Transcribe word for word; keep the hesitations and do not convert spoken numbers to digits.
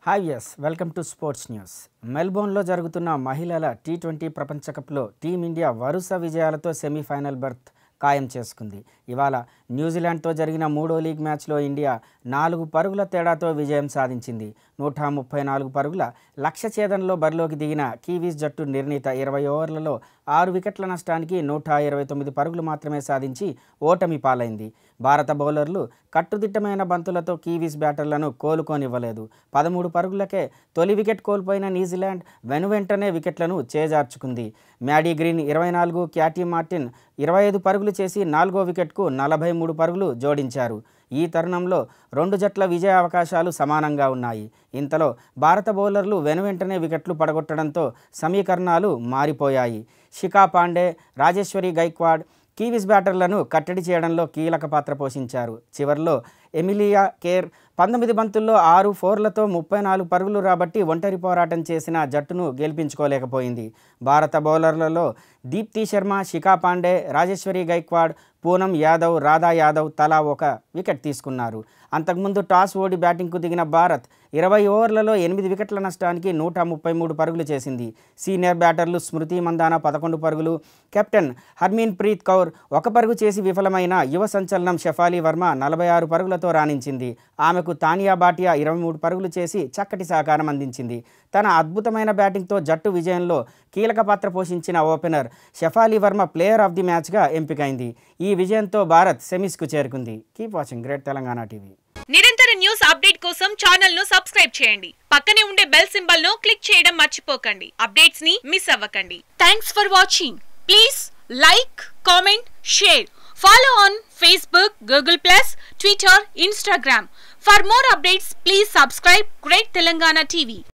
Hi yes, welcome to Sports News. Melbourne లో జరుగుతున్న మహిళల టీ ట్వంటీ ప్రపంచ కప్లో టీం ఇండియా వరుస విజయాలతో సెమీఫైనల్ బర్త్ ఖాయం చేసుకుంది. ఇవాళ న్యూజిలాండ్తో జరిగిన మూడో లీగ్ మ్యాచ్లో ఇండియా నాలుగు పరుగుల తేడాతో విజయం సాధించింది. నూట ముప్పై నాలుగు పరుగుల లక్ష్య ఛేదనలో బరిలోకి దిగిన కివీస్ జట్టు నిర్ణీత ఇరవై ఓవర్లలో ఆరు వికెట్ల నష్టానికి నూట ఇరవై తొమ్మిది పరుగులు మాత్రమే సాధించి ఓటమి పాలైంది. భారత బౌలర్లు కట్టుదిట్టమైన బంతులతో కివీస్ బ్యాటర్లను కోలుకోనివ్వలేదు. పదమూడు పరుగులకే తొలి వికెట్ కోల్పోయిన న్యూజిలాండ్ వెనువెంటనే వికెట్లను చేజార్చుకుంది. మ్యాడీ గ్రీన్ ఇరవై నాలుగు, క్యాటీ మార్టిన్ ఇరవై ఐదు పరుగులు చేసి నాలుగో వికెట్కు నలభై మూడు పరుగులు జోడించారు. ఈ తరుణంలో రెండు జట్ల విజయ అవకాశాలు సమానంగా ఉన్నాయి. ఇంతలో భారత బౌలర్లు వెనువెంటనే వికెట్లు పడగొట్టడంతో సమీకరణాలు మారిపోయాయి. శిఖా పాండే, రాజేశ్వరి గైక్వాడ్ కివీస్ బ్యాటర్లను కట్టడి చేయడంలో కీలక పాత్ర పోషించారు. చివర్లో ఎమిలియా కేర్ పంతొమ్మిది బంతుల్లో ఆరు ఫోర్లతో ముప్పై నాలుగు పరుగులు రాబట్టి ఒంటరి పోరాటం చేసిన జట్టును గెలిపించుకోలేకపోయింది. భారత బౌలర్లలో దీప్తి శర్మ, శిఖా పాండే, రాజేశ్వరి గైక్వాడ్, పూనం యాదవ్, రాధా యాదవ్ తలా ఒక వికెట్ తీసుకున్నారు. అంతకుముందు టాస్ ఓడి బ్యాటింగ్కు దిగిన భారత్ ఇరవై ఓవర్లలో ఎనిమిది వికెట్ల నష్టానికి నూట ముప్పై మూడు పరుగులు చేసింది. సీనియర్ బ్యాటర్లు స్మృతి మందాన పదకొండు పరుగులు, కెప్టెన్ హర్మీన్ ప్రీత్ కౌర్ ఒక పరుగు చేసి విఫలమైన యువ సంచలనం షెఫాలి వర్మ నలభై ఆరు పరుగులతో రాణించింది. ఆమెకు తానియా భాటియా ఇరవై మూడు పరుగులు చేసి చక్కటి సహకారం అందించింది. తన అద్భుతమైన బ్యాటింగ్తో జట్టు విజయంలో కీలక పాత్ర పోషించిన opener Shafali Verma player of the మ్యాచ్గా ఎంపికైంది. ఈ విజయంతో భారత్ సెమీస్కు చేరుకుంది. Keep watching great Telangana TV. నిరంతర న్యూస్ అప్డేట్ కోసం ఛానల్ ను సబ్స్క్రైబ్ చేయండి. పక్కనే ఉండే బెల్ సింబల్ ను క్లిక్ చేయడం మర్చిపోకండి. అప్డేట్స్ ని మిస్ అవ్వకండి. Thanks for watching. Please like, comment, share. Follow on Facebook, Google plus, Twitter, Instagram. For more updates, please subscribe Great Telangana T V.